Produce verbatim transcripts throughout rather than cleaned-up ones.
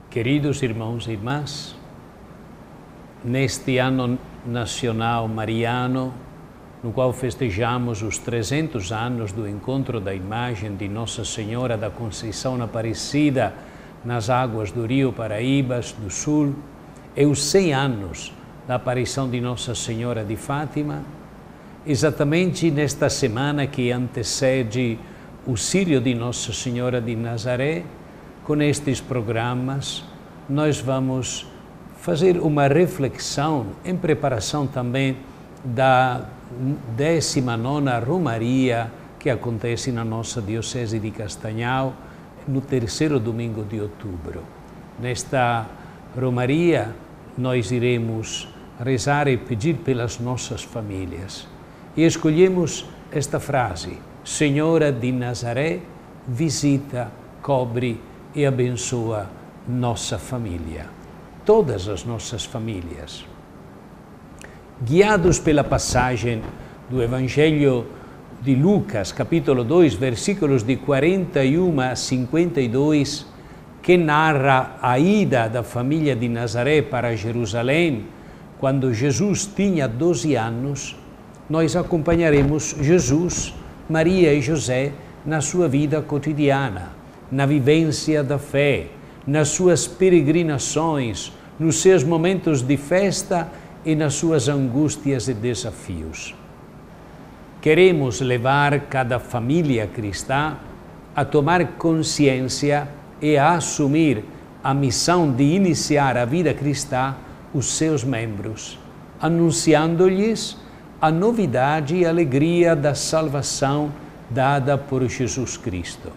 Queridos irmãos e irmãs, neste ano nacional mariano, no qual festejamos os trezentos anos do encontro da imagem de Nossa Senhora da Conceição Aparecida nas águas do Rio Paraíbas do Sul, e os cem anos da aparição de Nossa Senhora de Fátima, exatamente nesta semana que antecede o Círio de Nossa Senhora de Nazaré, com estes programas, nós vamos fazer uma reflexão em preparação também da décima nona Romaria que acontece na nossa Diocese de Castanhal no terceiro domingo de outubro. Nesta Romaria, nós iremos rezar e pedir pelas nossas famílias. E escolhemos esta frase: Senhora de Nazaré, visita, cobre e abençoa nossa família, todas as nossas famílias. Guiados pela passagem do Evangelho de Lucas, capítulo dois, versículos de quarenta e um a cinquenta e dois, que narra a ida da família de Nazaré para Jerusalém, quando Jesus tinha doze anos, nós acompanharemos Jesus, Maria e José na sua vida cotidiana, na vivência da fé, nas suas peregrinações, nos seus momentos de festa e nas suas angústias e desafios. Queremos levar cada família cristã a tomar consciência e a assumir a missão de iniciar a vida cristã os seus membros, anunciando-lhes a novidade e alegria da salvação dada por Jesus Cristo.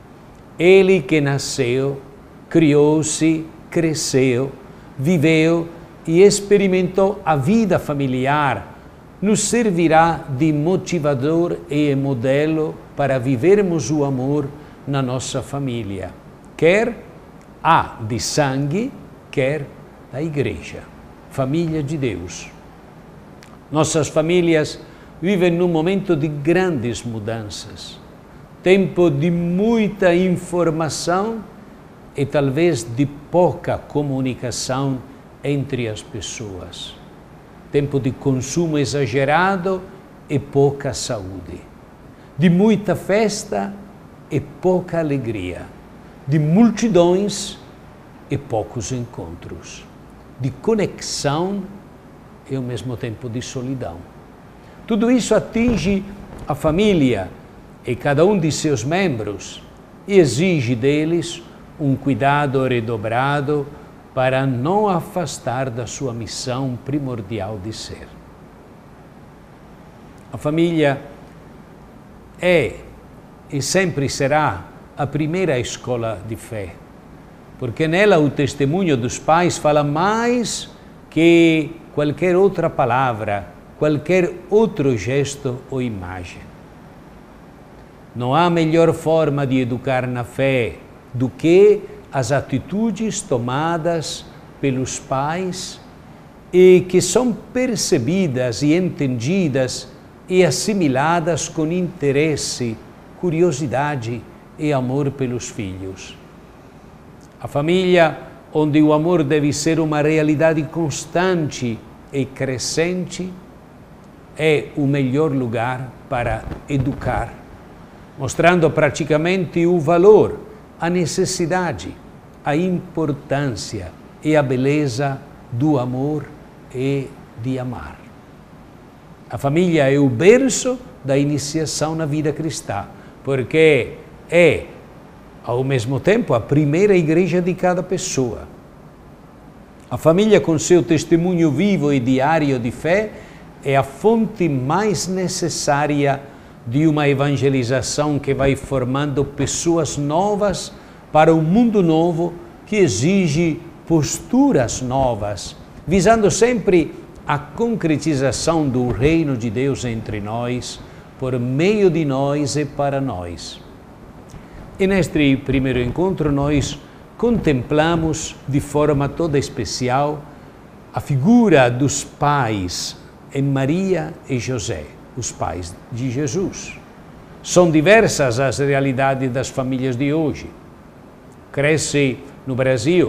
Ele que nasceu, criou-se, cresceu, viveu e experimentou a vida familiar, nos servirá de motivador e modelo para vivermos o amor na nossa família, quer a de sangue, quer da Igreja, família de Deus. Nossas famílias vivem num momento de grandes mudanças, tempo de muita informação e talvez de pouca comunicação entre as pessoas. Tempo de consumo exagerado e pouca saúde. De muita festa e pouca alegria. De multidões e poucos encontros. De conexão e ao mesmo tempo de solidão. Tudo isso atinge a família e cada um de seus membros e exige deles um cuidado redobrado para não afastar da sua missão primordial de ser. A família é e sempre será a primeira escola de fé, porque nela o testemunho dos pais fala mais que qualquer outra palavra, qualquer outro gesto ou imagem. Não há melhor forma de educar na fé do que as atitudes tomadas pelos pais e que são percebidas e entendidas e assimiladas com interesse, curiosidade e amor pelos filhos. A família, onde o amor deve ser uma realidade constante e crescente, é o melhor lugar para educar, mostrando praticamente o valor, a necessidade, a importância e a beleza do amor e de amar. A família é o berço da iniciação na vida cristã, porque é, ao mesmo tempo, a primeira igreja de cada pessoa. A família, com seu testemunho vivo e diário de fé, é a fonte mais necessária de uma evangelização que vai formando pessoas novas para um mundo novo que exige posturas novas, visando sempre a concretização do reino de Deus entre nós, por meio de nós e para nós. E neste primeiro encontro nós contemplamos de forma toda especial a figura dos pais em Maria e José, os pais de Jesus. São diversas as realidades das famílias de hoje. Cresce no Brasil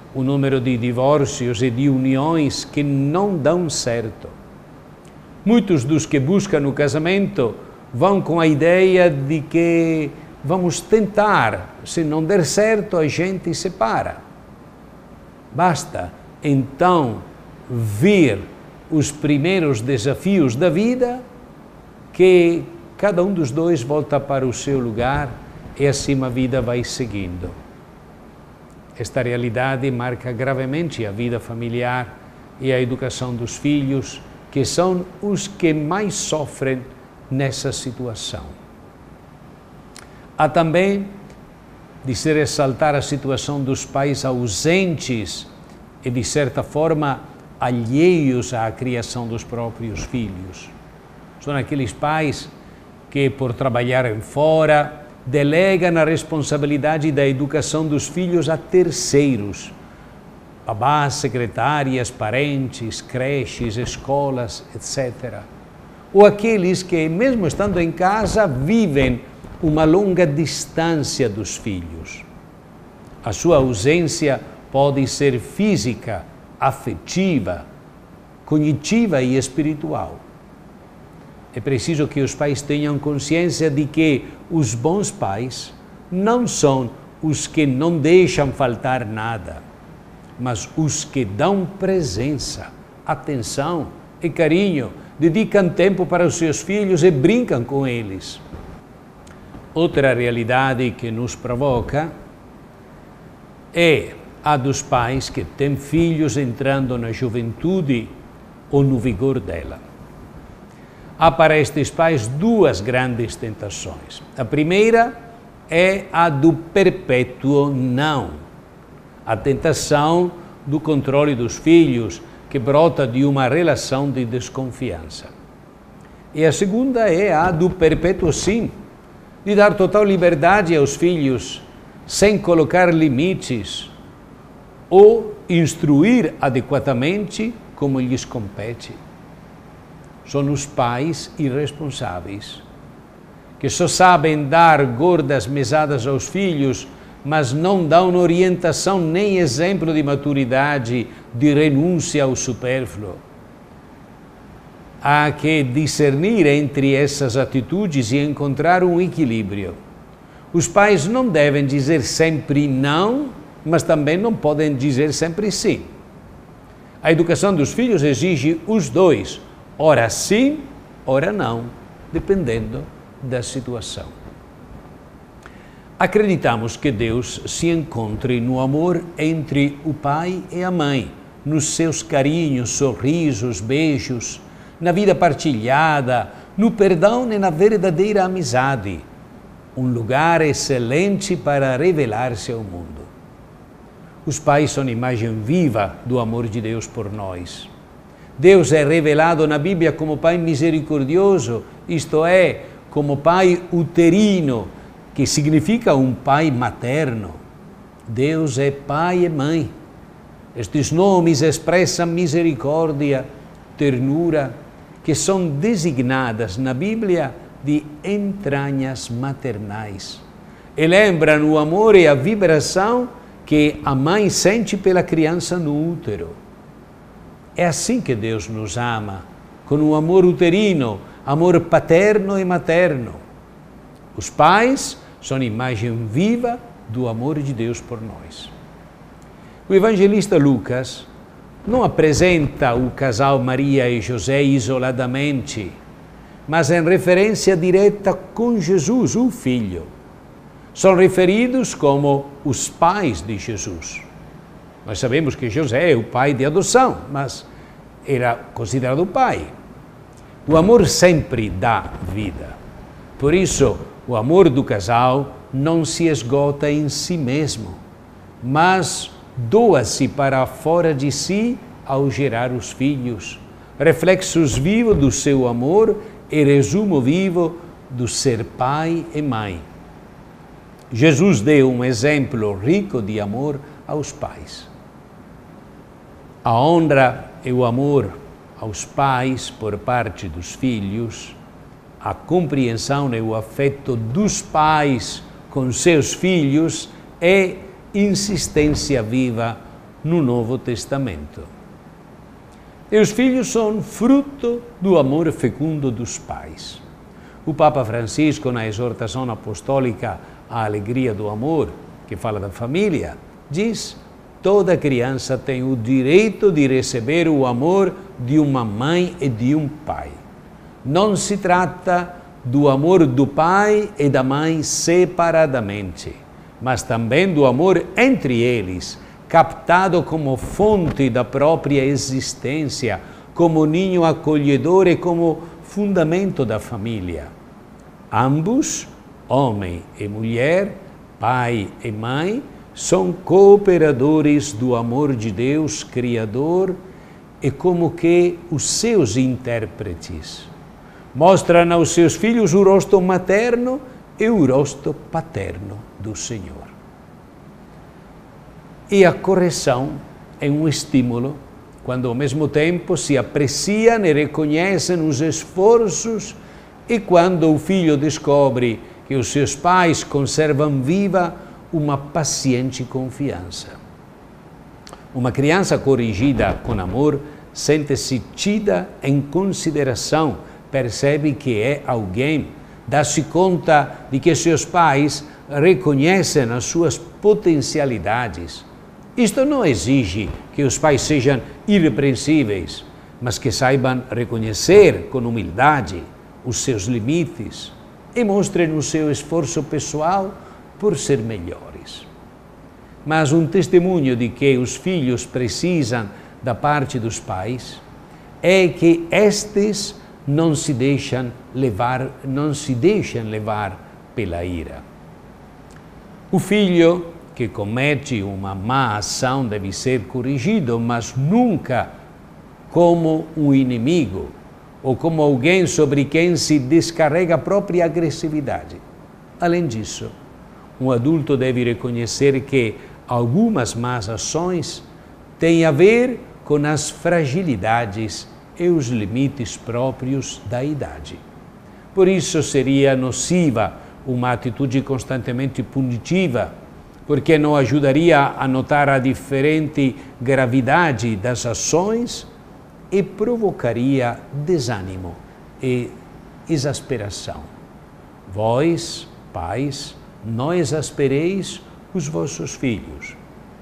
o número de divórcios e de uniões que não dão certo. Muitos dos que buscam o casamento vão com a ideia de que vamos tentar, se não der certo, a gente separa. Basta, então, ver os primeiros desafios da vida, que cada um dos dois volta para o seu lugar e assim a vida vai seguindo. Esta realidade marca gravemente a vida familiar e a educação dos filhos, que são os que mais sofrem nessa situação. Há também de se ressaltar a situação dos pais ausentes e, de certa forma, alheios à criação dos próprios filhos. São aqueles pais que, por trabalharem fora, delegam a responsabilidade da educação dos filhos a terceiros, babás, secretárias, parentes, creches, escolas, etcétera. Ou aqueles que, mesmo estando em casa, vivem uma longa distância dos filhos. A sua ausência pode ser física, afetiva, cognitiva e espiritual. É preciso que os pais tenham consciência de que os bons pais não são os que não deixam faltar nada, mas os que dão presença, atenção e carinho, dedicam tempo para os seus filhos e brincam com eles. Outra realidade que nos provoca é a dos pais que têm filhos entrando na juventude ou no vigor dela. Há para estes pais duas grandes tentações. A primeira é a do perpétuo não. A tentação do controle dos filhos, que brota de uma relação de desconfiança. E a segunda é a do perpétuo sim, de dar total liberdade aos filhos, sem colocar limites, ou instruir adequadamente como lhes compete. São os pais irresponsáveis, que só sabem dar gordas mesadas aos filhos, mas não dão orientação nem exemplo de maturidade, de renúncia ao supérfluo. Há que discernir entre essas atitudes e encontrar um equilíbrio. Os pais não devem dizer sempre não, mas também não podem dizer sempre sim. A educação dos filhos exige os dois, ora sim, ora não, dependendo da situação. Acreditamos que Deus se encontre no amor entre o pai e a mãe, nos seus carinhos, sorrisos, beijos, na vida partilhada, no perdão e na verdadeira amizade, um lugar excelente para revelar-se ao mundo. Os pais são imagem viva do amor de Deus por nós. Deus é revelado na Bíblia como Pai misericordioso, isto é, como Pai uterino, que significa um pai materno. Deus é pai e mãe. Estes nomes expressam misericórdia, ternura, que são designadas na Bíblia de entranhas maternais. E lembram o amor e a vibração que a mãe sente pela criança no útero. É assim que Deus nos ama, com um amor uterino, amor paterno e materno. Os pais são imagem viva do amor de Deus por nós. O evangelista Lucas não apresenta o casal Maria e José isoladamente, mas em referência direta com Jesus, o Filho. São referidos como os pais de Jesus. Nós sabemos que José é o pai de adoção, mas era considerado pai. O amor sempre dá vida. Por isso, o amor do casal não se esgota em si mesmo, mas doa-se para fora de si ao gerar os filhos, reflexos vivos do seu amor e resumo vivo do ser pai e mãe. Jesus deu um exemplo rico de amor aos pais. A honra e o amor aos pais por parte dos filhos, a compreensão e o afeto dos pais com seus filhos é insistência viva no Novo Testamento. E os filhos são fruto do amor fecundo dos pais. O Papa Francisco, na exortação apostólica à alegria do amor, que fala da família, diz: toda criança tem o direito de receber o amor de uma mãe e de um pai. Não se trata do amor do pai e da mãe separadamente, mas também do amor entre eles, captado como fonte da própria existência, como ninho acolhedor e como fundamento da família. Ambos, homem e mulher, pai e mãe, são cooperadores do amor de Deus Criador e como que os seus intérpretes. Mostram aos seus filhos o rosto materno e o rosto paterno do Senhor. E a correção é um estímulo, quando ao mesmo tempo se apreciam e reconhecem os esforços e quando o filho descobre que os seus pais conservam viva uma paciente confiança. Uma criança corrigida com amor sente-se tida em consideração, percebe que é alguém, dá-se conta de que seus pais reconhecem as suas potencialidades. Isto não exige que os pais sejam irrepreensíveis, mas que saibam reconhecer com humildade os seus limites e mostrem o seu esforço pessoal por ser melhores. Mas um testemunho de que os filhos precisam da parte dos pais é que estes não se deixam levar, não se deixam levar pela ira. O filho que comete uma má ação deve ser corrigido, mas nunca como um inimigo ou como alguém sobre quem se descarrega a própria agressividade. Além disso, um adulto deve reconhecer que algumas más ações têm a ver com as fragilidades e os limites próprios da idade. Por isso seria nociva uma atitude constantemente punitiva, porque não ajudaria a notar a diferente gravidade das ações e provocaria desânimo e exasperação. Vós, pais, não exaspereis os vossos filhos.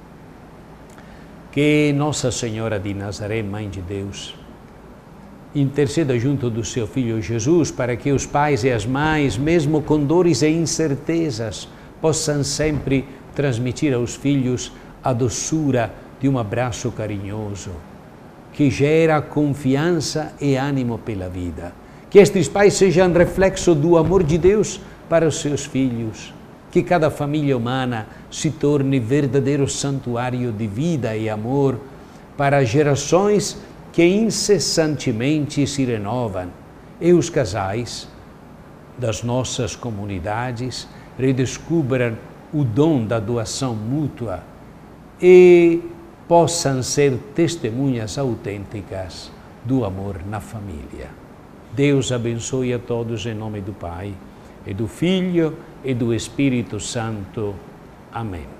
Que Nossa Senhora de Nazaré, Mãe de Deus, interceda junto do seu Filho Jesus para que os pais e as mães, mesmo com dores e incertezas, possam sempre transmitir aos filhos a doçura de um abraço carinhoso, que gera confiança e ânimo pela vida. Que estes pais sejam reflexo do amor de Deus para os seus filhos. Que cada família humana se torne verdadeiro santuário de vida e amor para gerações que incessantemente se renovam. E os casais das nossas comunidades redescubram o dom da doação mútua e possam ser testemunhas autênticas do amor na família. Deus abençoe a todos em nome do Pai, e do Filho e do Espírito Santo. Amém.